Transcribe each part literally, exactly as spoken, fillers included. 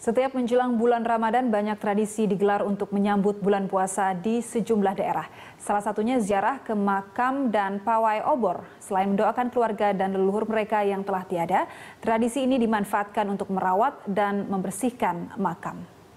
Setiap menjelang bulan Ramadan, banyak tradisi digelar untuk menyambut bulan puasa di sejumlah daerah. Salah satunya ziarah ke makam dan pawai obor. Selain mendoakan keluarga dan leluhur mereka yang telah tiada, tradisi ini dimanfaatkan untuk merawat dan membersihkan makam.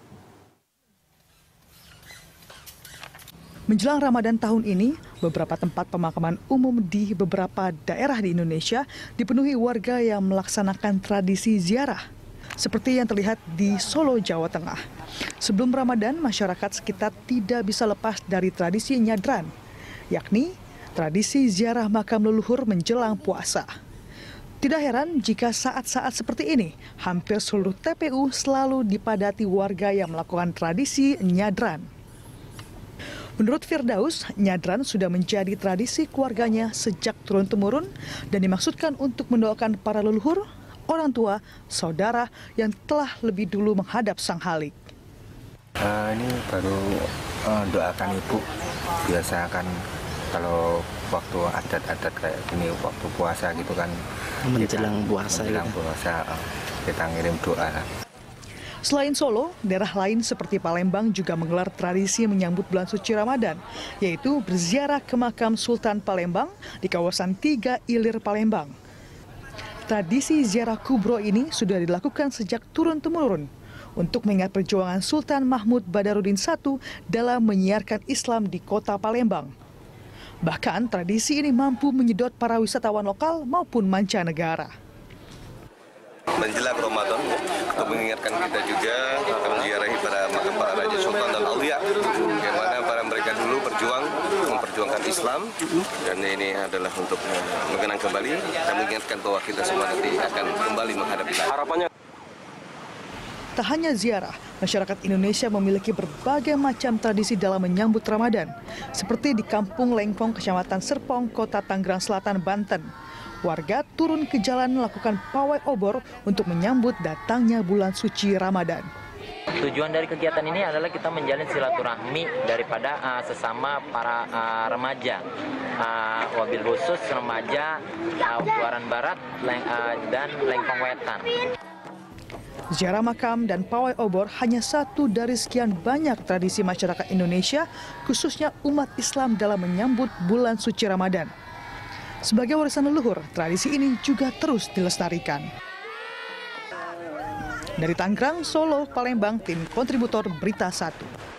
Menjelang Ramadan tahun ini, beberapa tempat pemakaman umum di beberapa daerah di Indonesia dipenuhi warga yang melaksanakan tradisi ziarah. Seperti yang terlihat di Solo, Jawa Tengah. Sebelum Ramadan, masyarakat sekitar tidak bisa lepas dari tradisi nyadran, yakni tradisi ziarah makam leluhur menjelang puasa. Tidak heran jika saat-saat seperti ini, hampir seluruh T P U selalu dipadati warga yang melakukan tradisi nyadran. Menurut Firdaus, nyadran sudah menjadi tradisi keluarganya sejak turun-temurun dan dimaksudkan untuk mendoakan para leluhur, orang tua, saudara yang telah lebih dulu menghadap Sang Halik. Uh, ini baru uh, doakan ibu. Biasa kan kalau waktu adat-adat kayak gini, waktu puasa gitu kan. Menjelang kita, puasa. Menjelang gitu. puasa uh, kita ngirim doa. Selain Solo, daerah lain seperti Palembang juga menggelar tradisi menyambut bulan suci Ramadan, yaitu berziarah ke makam Sultan Palembang di kawasan Tiga Ilir, Palembang. Tradisi ziarah kubro ini sudah dilakukan sejak turun-temurun untuk mengingat perjuangan Sultan Mahmud Badarudin satu dalam menyiarkan Islam di kota Palembang. Bahkan tradisi ini mampu menyedot para wisatawan lokal maupun mancanegara. Menjelang Ramadan, untuk mengingatkan kita juga akan menziarahi para makam para raja, sultan dan aulia, bagaimana para mereka dulu berjuang memperjuangkan Islam, dan ini adalah untuk mengenang kembali dan mengingatkan bahwa kita semua nanti akan kembali menghadapi harapannya. Tak hanya ziarah, masyarakat Indonesia memiliki berbagai macam tradisi dalam menyambut Ramadan, seperti di Kampung Lengkong, Kecamatan Serpong, Kota Tangerang Selatan, Banten. Warga turun ke jalan melakukan pawai obor untuk menyambut datangnya bulan suci Ramadan. Tujuan dari kegiatan ini adalah kita menjalin silaturahmi daripada uh, sesama para uh, remaja, uh, wabil khusus remaja uh, Buaran Barat leng, uh, dan Lengkong Wetan. Ziarah makam dan pawai obor hanya satu dari sekian banyak tradisi masyarakat Indonesia, khususnya umat Islam dalam menyambut bulan suci Ramadan. Sebagai warisan leluhur, tradisi ini juga terus dilestarikan. Dari Tangerang, Solo, Palembang, tim kontributor Berita Satu.